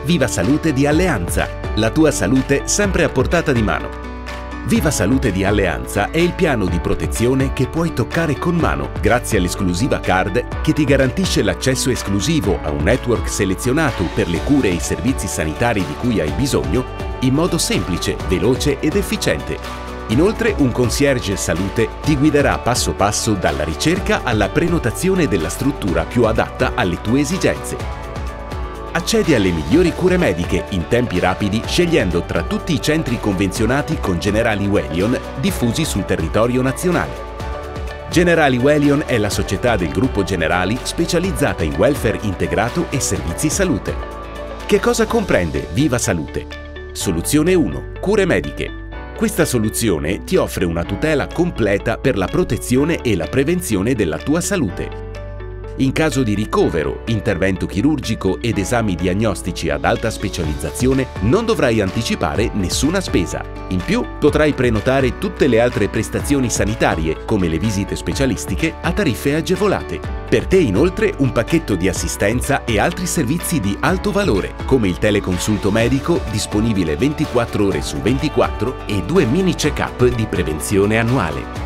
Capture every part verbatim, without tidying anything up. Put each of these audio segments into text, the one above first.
Viva Salute di Alleanza, la tua salute sempre a portata di mano. Viva Salute di Alleanza è il piano di protezione che puoi toccare con mano grazie all'esclusiva card che ti garantisce l'accesso esclusivo a un network selezionato per le cure e i servizi sanitari di cui hai bisogno in modo semplice, veloce ed efficiente. Inoltre un concierge salute ti guiderà passo passo dalla ricerca alla prenotazione della struttura più adatta alle tue esigenze. Accedi alle migliori cure mediche in tempi rapidi scegliendo tra tutti i centri convenzionati con Generali Wellion diffusi sul territorio nazionale. Generali Wellion è la società del gruppo Generali specializzata in welfare integrato e servizi salute. Che cosa comprende Viva Salute? Soluzione uno. Cure mediche. Questa soluzione ti offre una tutela completa per la protezione e la prevenzione della tua salute. In caso di ricovero, intervento chirurgico ed esami diagnostici ad alta specializzazione non dovrai anticipare nessuna spesa. In più potrai prenotare tutte le altre prestazioni sanitarie, come le visite specialistiche, a tariffe agevolate. Per te inoltre un pacchetto di assistenza e altri servizi di alto valore, come il teleconsulto medico disponibile ventiquattro ore su ventiquattro e due mini check-up di prevenzione annuale.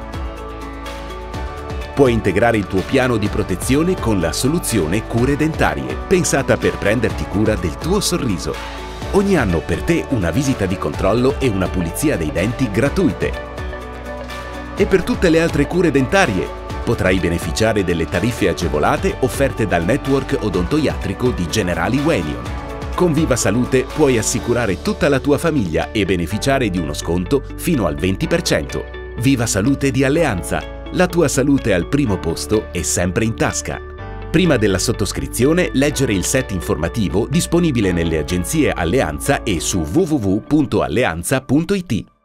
Puoi integrare il tuo piano di protezione con la soluzione Cure Dentarie, pensata per prenderti cura del tuo sorriso. Ogni anno per te una visita di controllo e una pulizia dei denti gratuite. E per tutte le altre cure dentarie potrai beneficiare delle tariffe agevolate offerte dal network odontoiatrico di Generali Wellion. Con Viva Salute puoi assicurare tutta la tua famiglia e beneficiare di uno sconto fino al venti per cento. Viva Salute di Alleanza! La tua salute al primo posto e sempre in tasca. Prima della sottoscrizione, leggere il set informativo disponibile nelle agenzie Alleanza e su w w w punto alleanza punto i t.